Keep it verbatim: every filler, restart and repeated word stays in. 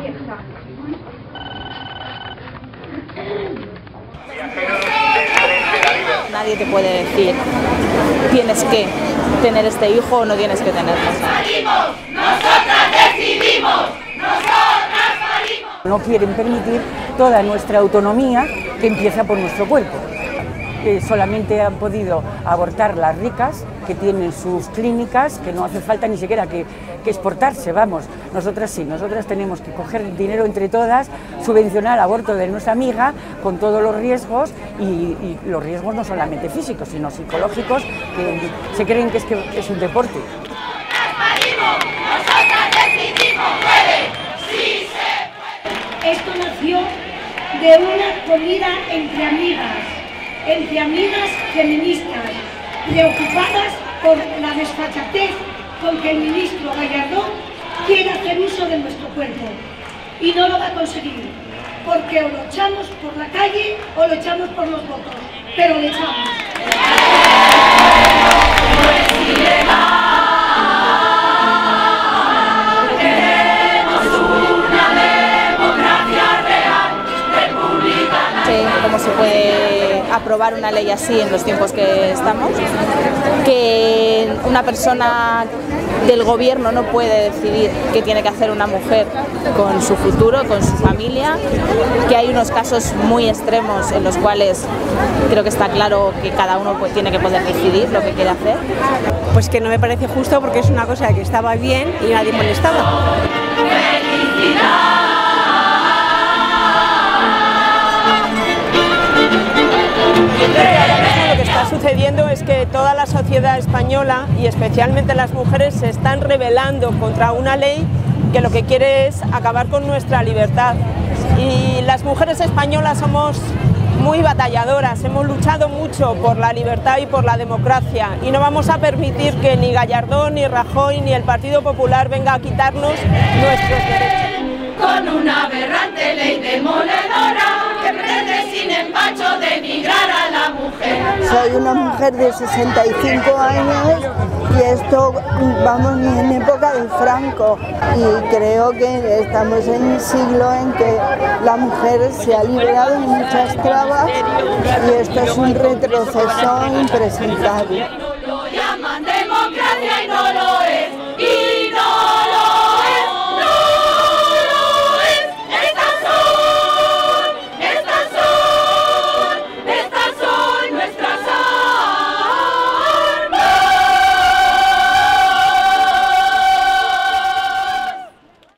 vieja. Nadie te puede decir, tienes que tener este hijo o no tienes que tenerlo. ¡Nosotras decidimos! ¡Nosotras parimos! No quieren permitir toda nuestra autonomía que empieza por nuestro cuerpo. Eh, solamente han podido abortar las ricas, que tienen sus clínicas, que no hace falta ni siquiera que, que exportarse, vamos. Nosotras sí, nosotras tenemos que coger dinero entre todas, subvencionar el aborto de nuestra amiga con todos los riesgos, y, y los riesgos no solamente físicos, sino psicológicos, que se creen que es, que es un deporte. ¡Nosotras parimos! ¡Nosotras decidimos! ¡Puede! ¡Sí se puede! Esto nació de una comida entre amigas, entre amigas feministas, preocupadas por la desfachatez con que el ministro Gallardón quiere hacer uso de nuestro cuerpo. Y no lo va a conseguir, porque o lo echamos por la calle o lo echamos por los votos, pero lo echamos. ¿Cómo se puede aprobar una ley así en los tiempos que estamos? Que una persona del gobierno no puede decidir qué tiene que hacer una mujer con su futuro, con su familia, que hay unos casos muy extremos en los cuales creo que está claro que cada uno pues, tiene que poder decidir lo que quiere hacer. Pues que no me parece justo, porque es una cosa que estaba bien y nadie molestaba. ¡Felicidad! Lo que está sucediendo es que toda la sociedad española y especialmente las mujeres se están rebelando contra una ley que lo que quiere es acabar con nuestra libertad. Y las mujeres españolas somos muy batalladoras, hemos luchado mucho por la libertad y por la democracia, y no vamos a permitir que ni Gallardón, ni Rajoy, ni el Partido Popular venga a quitarnos nuestros derechos. Con una aberrante ley demoledora que pretende sin empacho denigrar a la mujer. Soy una mujer de sesenta y cinco años y esto, vamos, ni en época de Franco, y creo que estamos en un siglo en que la mujer se ha liberado de muchas trabas y esto es un retroceso impresentable.